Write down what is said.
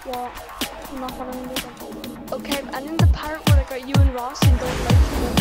What? I'm not following you then. Okay, and in the part where I got you and Ross and don't like you